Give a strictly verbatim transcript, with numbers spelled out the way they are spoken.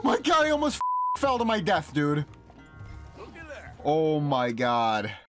my god, I almost fell to my death, dude. Oh my god.